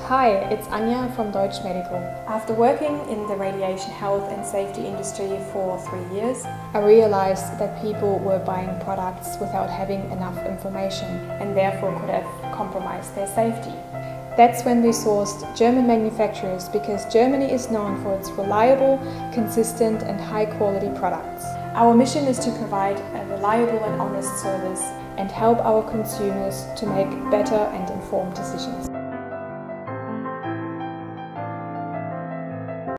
Hi, it's Anja from Deutsch Medical. After working in the radiation health and safety industry for 3 years, I realized that people were buying products without having enough information and therefore could have compromised their safety. That's when we sourced German manufacturers, because Germany is known for its reliable, consistent and high-quality products. Our mission is to provide a reliable and honest service and help our consumers to make better and informed decisions.